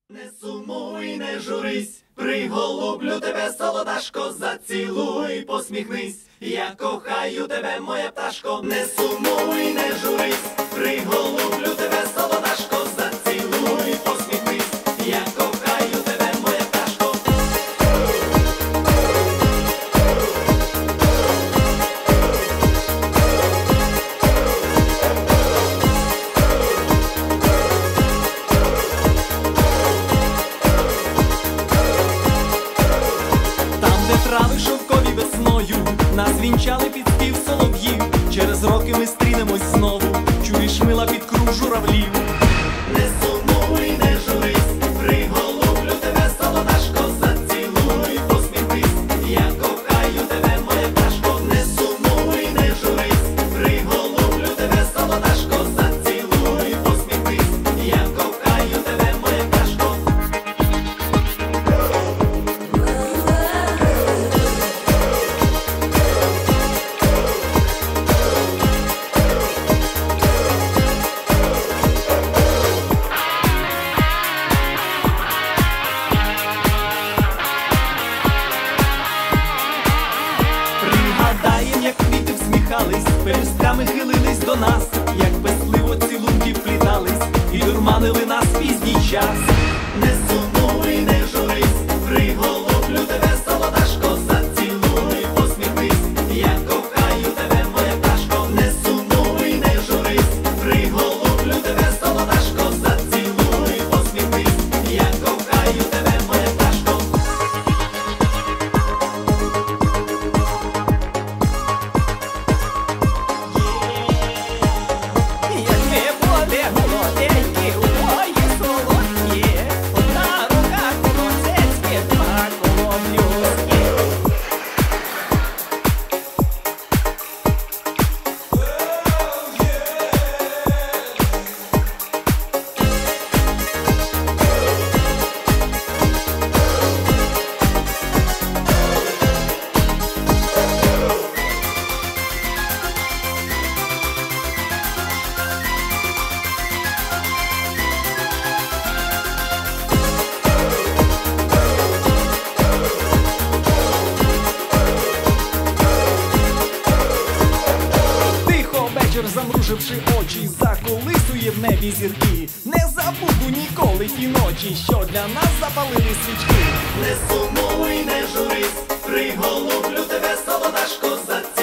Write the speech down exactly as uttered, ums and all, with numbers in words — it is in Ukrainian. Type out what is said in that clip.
Не сумуй, не журись, приголублю тебе, солодашко, зацілуй, посміхнись, я кохаю тебе, моя пташко. Не сумуй, не журись, приголублю тебе, солодашко, зацілуй, посміхнись, я кохаю тебе, моя пташко. Трави шовкові весною нас вінчали під спів солов'їв. Через роки ми стрінемось знову, чуєш, мила, під круг журавлів. Не сумуй, не журись, приголублю тебе, солодашко, зацілуй, посміхнись, я кохаю тебе, моя пташко. Не сумуй, не журись, приголублю тебе, солодашко, зацілуй, посміхнись, я кохаю тебе, моя пташко. Пригадаєм, як квіти всміхались, пелюстками хилились до нас, як пестливо цілунки вплітались і дурманили нас пізній час. Не сумуй, не журись, приголублю тебе, солодашко, зацілуй, посміхнись, я кохаю тебе, моя пташко. Не сумуй, не журись, приголублю тебе, солодашко, зацілуй, посміхнись, я кохаю тебе, моя пташко. Яке буде молоденьке у мої солодкі, одна рука колосецьке, два коломлюски. Тихо вечір, замруживши очі, заколисує в небі зірки. Не забуду ніколи ті ночі, що для нас запалили свічки. Не сумуй, не журись, приголублю тебе, солодашко, зацілуй.